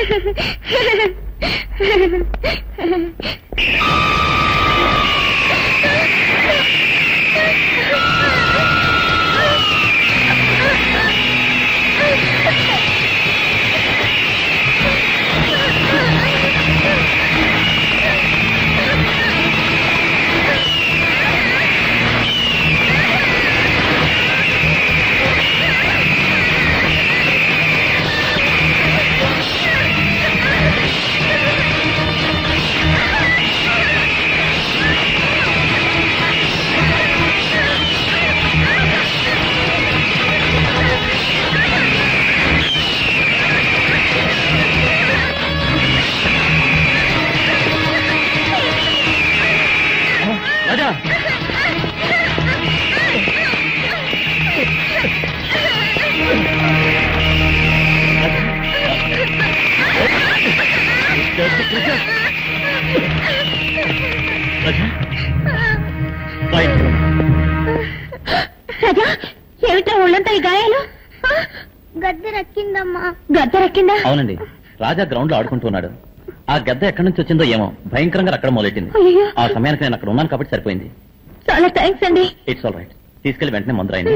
రాజా ఏమిటో ఒళ్ళంతా ఈ గాయాలు? గద్దె రక్కిందమ్మా. గద్దె రక్కిందా? అవునండి, రాజా గ్రౌండ్ లో ఆడుకుంటున్నాడు. ఆ గద్ద ఎక్కడి నుంచి వచ్చిందో ఏమో భయంకరంగా అక్కడ మొదలెట్టింది. ఆ సమయానికి నేను అక్కడ ఉన్నాను కాబట్టి సరిపోయింది. చాలా థ్యాంక్స్ అండి. It's all right. తీసుకెళ్లి వెంటనే మందు రాయండి.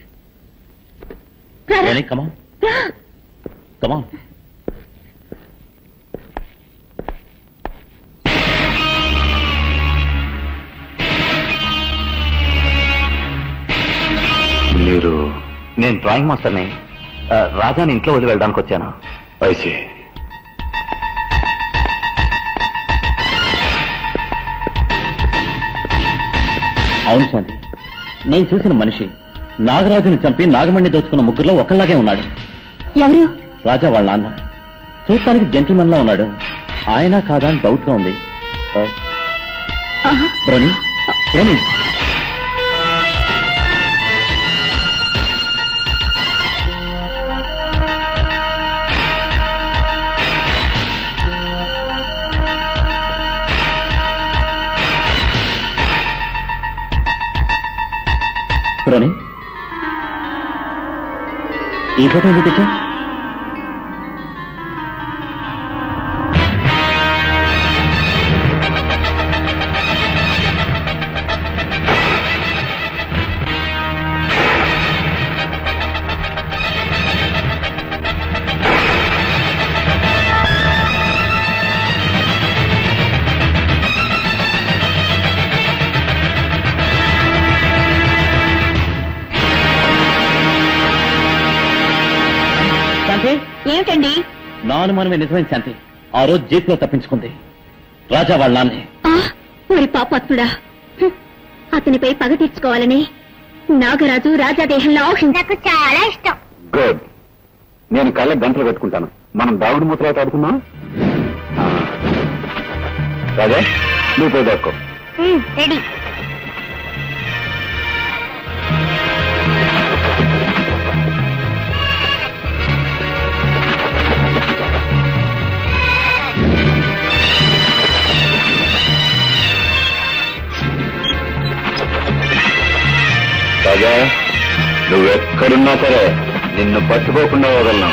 కమాన్ కమాన్. మీరు? నేను డ్రాయింగ్ మాస్టర్ని. రాజాని ఇంట్లో వదిలి వెళ్ళడానికి వచ్చాను. ఐసి. అవును స్వామి, నేను చూసిన మనిషి నాగరాజుని చంపి నాగమణి దోచుకున్న ముగ్గురులో ఒకళ్ళలాగే ఉన్నాడు. ఎవరు? రాజా వాళ్ళ నాన్న. చూడటానికి జెంటిల్మెన్ లా ఉన్నాడు. ఆయన కాదా అని డౌట్ గా ఉంది. బ్రోని బ్రోని బ్రోని ఈ ఫోటో ఎందుకు తెచ్చా? ఏమిటండి? నా అనుమానమే నిజమైన శాంతి. ఆ రోజు జీప్ లో తప్పించుకుంది రాజా వాళ్ళ నాన్నే. మరి పాపాత్ముడా, అతనిపై పగ తీర్చుకోవాలని నాగరాజు రాజాదేహంలో నాకు చాలా ఇష్టం. గుడ్. నేను కళ్ళ గంటలు పెట్టుకుంటాను. మనం దాగుడు మూతలు ఆడుకుందాం. రాజా నువ్వు పోయి దాక్కో. రెడీ. రాజా నువ్వెక్కడున్నా సరే నిన్ను పట్టుకోకుండా వదలను.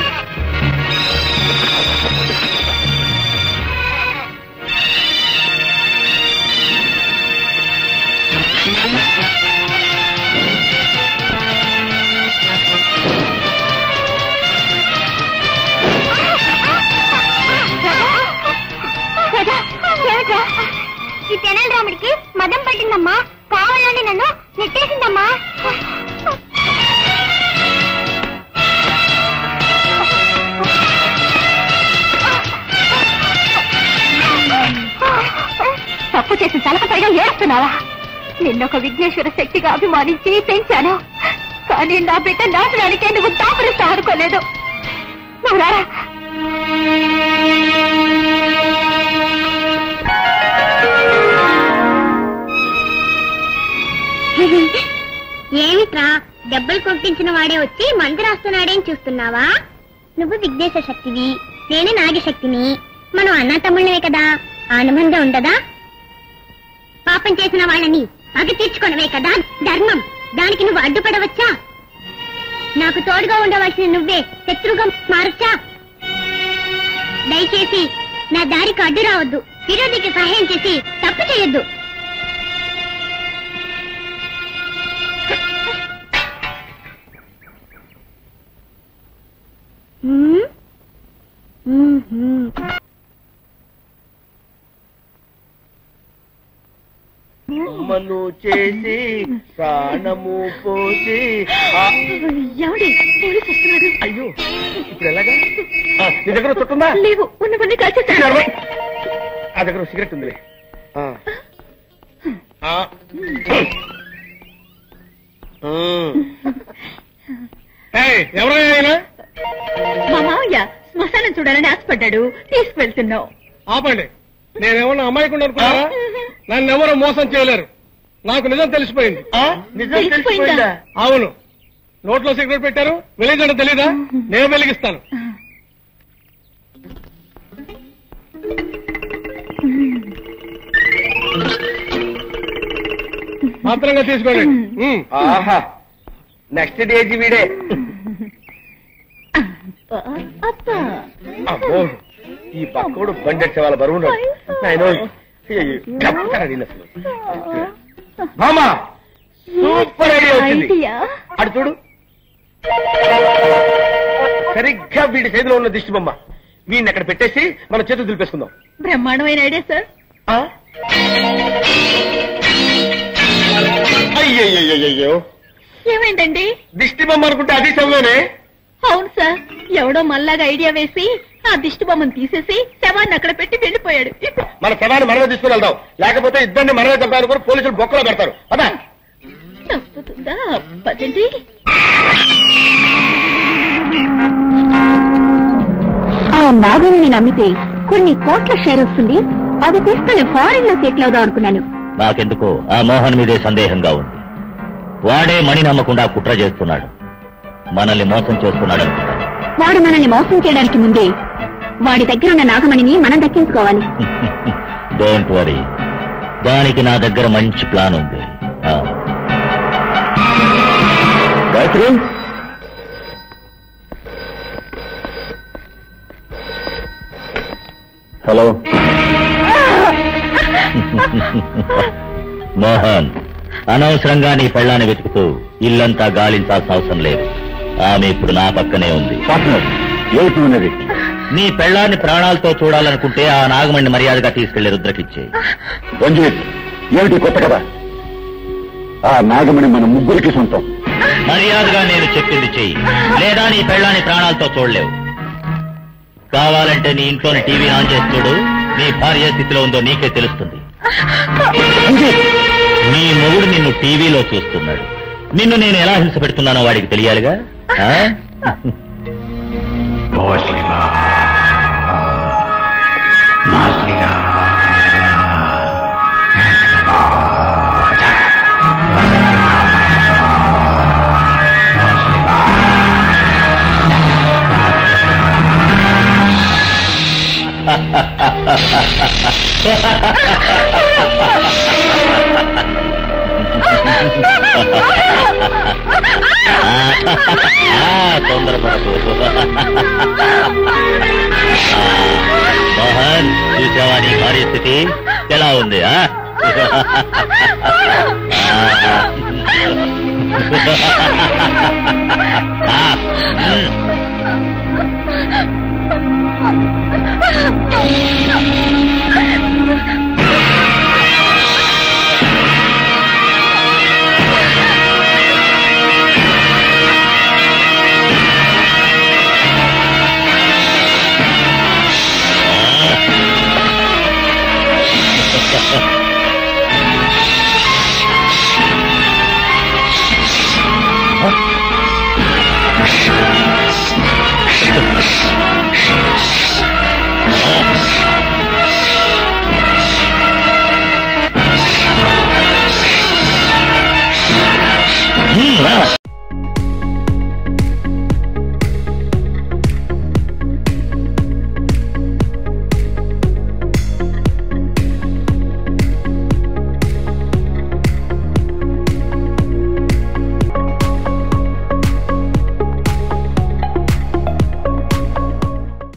ఈ తెనాలి రాముడికి మదం పట్టిందమ్మా. కావాలని నన్ను నెట్టేసిందమ్మా. తప్పు చేసిన తలకపైగా ఏడుస్తున్నావా? నిన్నొక విఘ్నేశ్వర శక్తిగా అభిమానించి పెంచాను. కానీ నా బిడ్డ నాశనానికే నువ్వు దాపరిస్తా అనుకోలేదు. నువ్వు రారా. ఏమిట్రా దెబ్బలు కొట్టించిన వాడే వచ్చి మందు రాస్తున్నాడేం చూస్తున్నావా? నువ్వు విఘ్నేశ్వర శక్తివి, నేనే నాగశక్తిని. మనం అన్నా తమ్ముళ్ళవే కదా, ఆనుబంధం ఉండదా? పాపం చేసిన వాళ్ళని పగ తీర్చుకోవడమే కదా ధర్మం. దానికి నువ్వు అడ్డుపడవచ్చా? నాకు తోడుగా ఉండవలసిన నువ్వే శత్రువుగా మారచ్చా? దయచేసి నా దారికి అడ్డు రావద్దు. విరోధికి సహాయం చేసి తప్పు చేయొద్దు. అమ్మను చేసి ప్రాణము పోసి ఎవడి పోలీసు వస్తున్నాడు. అయ్యో ఇప్పుడు ఎలాగా? నీ దగ్గర చుట్టుందా? లేవు, ఉన్నవన్నీ కాల్చేస్తాను. ఆ దగ్గర సిగరెట్ ఉందిలే. ఎవరైనా మా మావయ్య శ్మశానం చూడాలని ఆశపడ్డాడు, తీసుకువెళ్తున్నావు. ఆపండి. నేనేమన్నా అమ్మాయికుండా అనుకున్నారా? నన్ను ఎవరు మోసం చేయలేరు. నాకు నిజం తెలిసిపోయింది. నిజం తెలిసిపోయిందా? అవును. నోట్లో సిగరెట్ పెట్టారు, వెలిగించడం తెలీదా? నేను వెలిగిస్తాను. మాత్రంగా తీసుకోండి. ఆహా, నెక్స్ట్ డేజీ వీడే. అమ్మో, ఈ పక్కోడు బండెట్టే వాళ్ళ బరువు మామా. సూపర్ ఐడియా వచ్చింది. అటు చూడు, సరిగ్గా వీడి చేతిలో ఉన్న దిష్టి బొమ్మ. వీడిని అక్కడ పెట్టేసి మన చేతులు దులిపేసుకుందాం. బ్రహ్మాండమైన ఐడియా సార్. అయ్యయ్యో, ఏమైందండి? దిష్టి బొమ్మ అనుకుంటే అది శవమేనే. అవును సార్, ఎవడో మళ్ళాగా ఐడియా వేసి ఆ దిష్టి బొమ్మను తీసేసి శవాన్ని అక్కడ పెట్టి వెళ్ళిపోయాడు. మన శవాన్ని మనమే తీసుకుని వెళ్దాం, లేకపోతే ఇద్దరిని మనమే చంపాలనుకుని పోలీసులు బొక్కలో పెడతారు. అదా తప్పుతుందా? పదండి. ఆ నాగుని నమ్మితే కొన్ని కోట్ల షేర్ వస్తుంది. అది తీసుకుని ఫారిన్ లో సెటిల్ అవుదాం అనుకున్నాను. నాకెందుకో ఆ మోహన్ మీదే సందేహంగా ఉంది. వాడే మణి నమ్మకుండా కుట్ర చేస్తున్నాడు, మనల్ని మోసం చేస్తున్నాడు అనుకున్నాడు. వాడు మనల్ని మోసం చేయడానికి ముందే వాడి దగ్గర ఉన్న నాగమణిని మనం దక్కించుకోవాలి. డోంట్ వరీ, దానికి నా దగ్గర మంచి ప్లాన్ ఉంది. గాయత్రి, హలో. మోహన్, అనవసరంగా నీ పెళ్ళాన్ని వెతుకుతూ ఇల్లంతా గాలించాల్సిన అవసరం లేదు. ఆమె ఇప్పుడు నా పక్కనే ఉంది. ఏమిటి? నీ పెళ్ళాన్ని ప్రాణాలతో చూడాలనుకుంటే ఆ నాగమణిని మర్యాదగా తీసుకెళ్లి రుద్రకిచ్చే. రంజిత్, ఏమిటి కొత్త కదా? ఆ నాగమణి మన ముగ్గురికి సొంతం. మర్యాదగా నేను చెప్పింది చెయ్యి, లేదా నీ పెళ్ళాన్ని ప్రాణాలతో చూడలేవు. కావాలంటే నీ ఇంట్లోని టీవీ ఆన్ చేసి చూడు, నీ భార్య స్థితిలో ఉందో నీకే తెలుస్తుంది. నీ మొగుడు నిన్ను టీవీలో చూస్తున్నాడు. నిన్ను నేను ఎలా హింస పెడుతున్నానో వాడికి తెలియాలిగా. తొందరపడకు మోహన్. చూసావా నీ భార్య స్థితి ఎలా ఉంది?